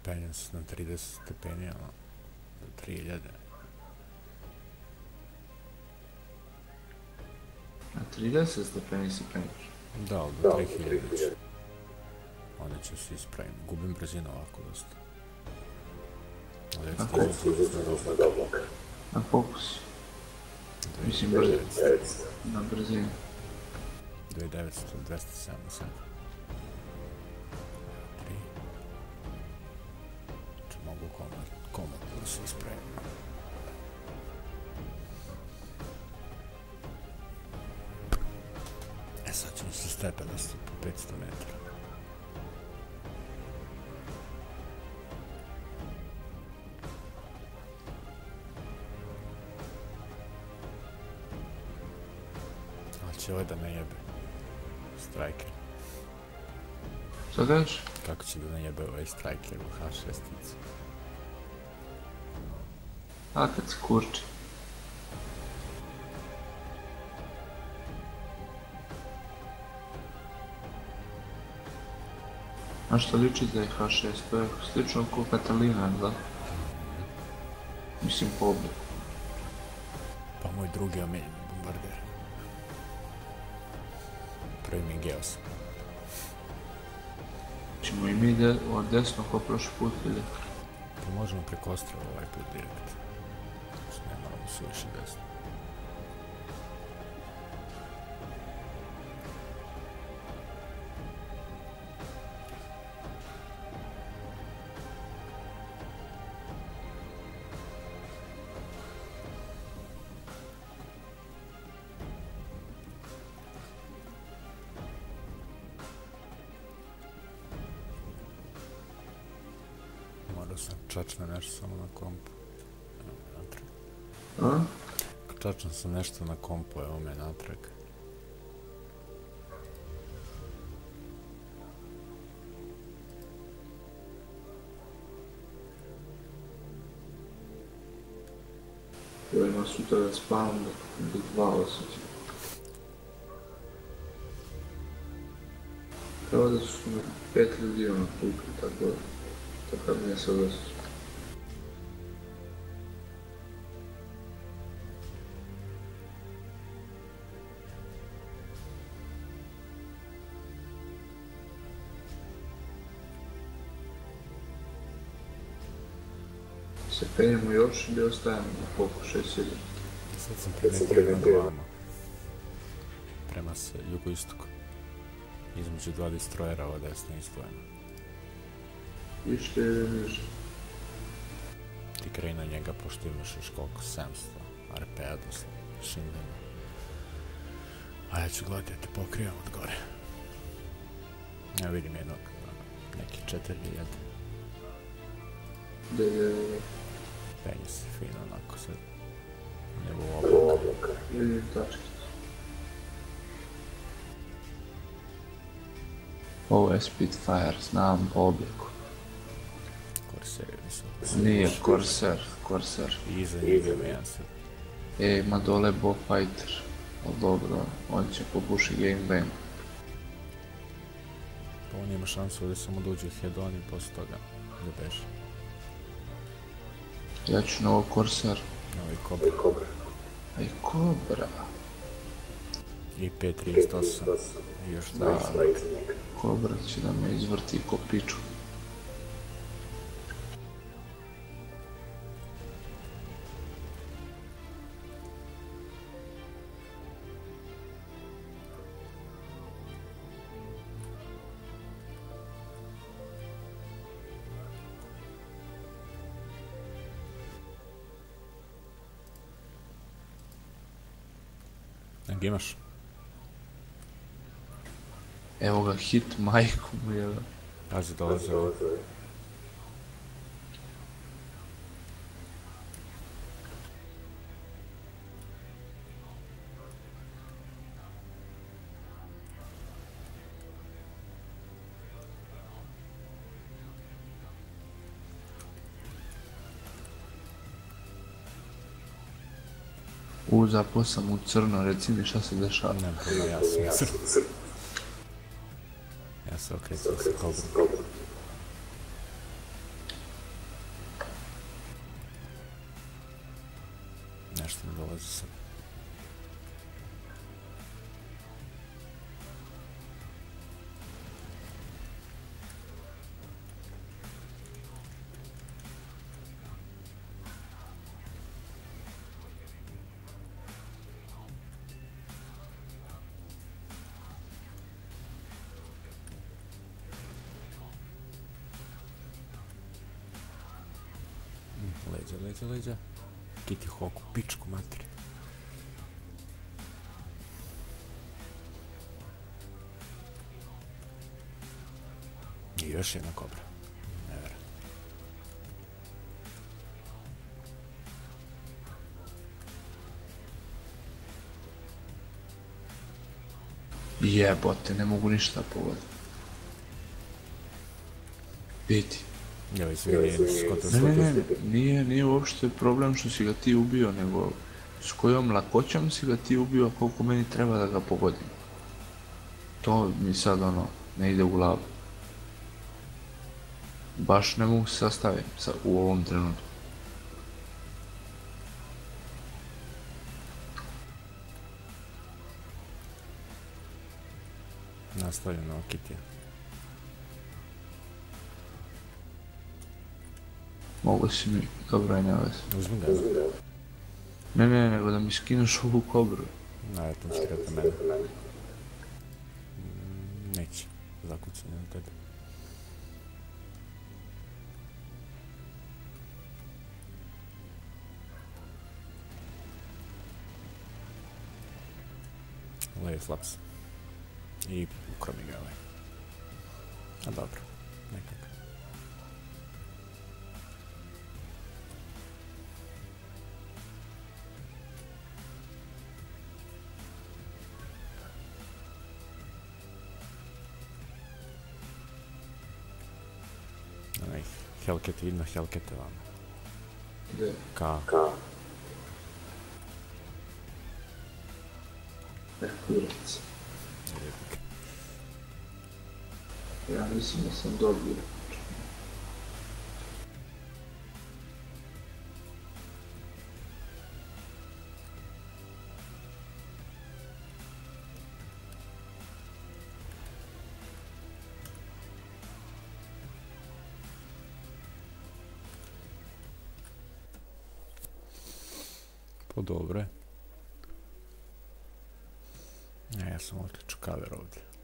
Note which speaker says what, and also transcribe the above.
Speaker 1: penjem se na 30 stepeni, ono, do 3000.
Speaker 2: Na 30 stepeni se penješ?
Speaker 1: Da, ali do 3000. Onda ću se ispravim. Gubim brzinu ovako dosta. Ali
Speaker 2: Na
Speaker 1: recite izuzno dobro.
Speaker 2: Na koliko si? Mislim na brzinu.
Speaker 1: 2900, 277. 3. Znači mogu komotno da se ispravim. E sad ćemo se stepenosti po 500 metara. Ali će ovaj da me jebe. Striker.
Speaker 2: Šta kažeš?
Speaker 1: Kako će da ne jebe ovaj striker u H6-ici?
Speaker 2: A kad se kurči. A što liči da je H6, to je slično kao Katalina, da? Mislim po obliku.
Speaker 1: Pa moj drugi omiljeni bombarder. Prvi mi je Geos.
Speaker 2: Ćemo i mi od desno kao prošli put ili?
Speaker 1: Pa možemo preko ostrava ovaj put direkt. Znači ne moramo suviše desno. Čačne nešto samo na kompu.
Speaker 2: A?
Speaker 1: Čačan sam nešto na kompu, evo me natrag.
Speaker 2: Ovo ima sutra da spavam do 2 osjeća. Kao da su me 5 ljudi ono tukli, tako da mi je sad osjeća. Se penjemo još ili ostajemo na koliko 6.000?
Speaker 1: Sad sam primetio na glavama. Prema jugoistoku. Između dva destrojera ova desna izdvojena.
Speaker 2: Više ili niže?
Speaker 1: Ti kraj na njega, pošto imaš još koliko 700 RP-a do Shindena. A ja ću gledati da te pokrivam od gore. Ja vidim jednog, neki 4000. Penje se fino, onako sad. Nebo oblaka.
Speaker 2: Vidim tačkicu. Ovo je Spitfire, znam po obliku.
Speaker 1: Corsair je visoko.
Speaker 2: Nije Corsair.
Speaker 1: I iza njega ima jedan sad.
Speaker 2: Ima dole Bowfighter. Ali dobro, on će pobuši gangbang.
Speaker 1: Pa on ima šansu da samo dođe u head-on i posle toga da beže.
Speaker 2: Ja ću na ovo Corsair.
Speaker 1: Novi Cobra.
Speaker 2: Aj Cobra.
Speaker 1: I P38. I još 20.
Speaker 2: Cobra će da me izvrti ko piču.
Speaker 1: Nek imaš?
Speaker 2: Evo ga, hit majku mu je.
Speaker 1: Pazi, dolaze ovo.
Speaker 2: Zapao sam u crno, reci mi šta se dešava.
Speaker 1: Ne, ja sam u crno. Ja se okrećem sa Cobrom. Nešto mi dolazi sad. Leđa. Kitty Hawk u pičku materi. I još jedna kobra. Ne verujem.
Speaker 2: Jebote, ne mogu ništa pogoditi. Vidi.
Speaker 1: Evo, izvini,
Speaker 2: Nije uopšte problem što si ga ti ubio, nego s kojom lakoćom si ga ti ubio, koliko meni treba da ga pogodim. To mi sad ne ide u glavu. Baš ne mogu se sastaviti u ovom trenutku.
Speaker 1: Nastavljeno na Kitty.
Speaker 2: Mogu si mi, dobro je, ne veze.
Speaker 1: Uzmi ga.
Speaker 2: Ne, nego da mi skinuš ovu kobru.
Speaker 1: Najetno će kreati na mene. Neće. Zakucanje na tebe. Levi flaps. I ukromi ga ovaj. A dobro. Nekako. Hellcat, vidno Hellcate vamo.
Speaker 2: Gdje?
Speaker 1: Ka?
Speaker 2: Kurac. Ja mislim da sam dobio.
Speaker 1: Pa dobro je. Ja sam otiču kaver ovdje.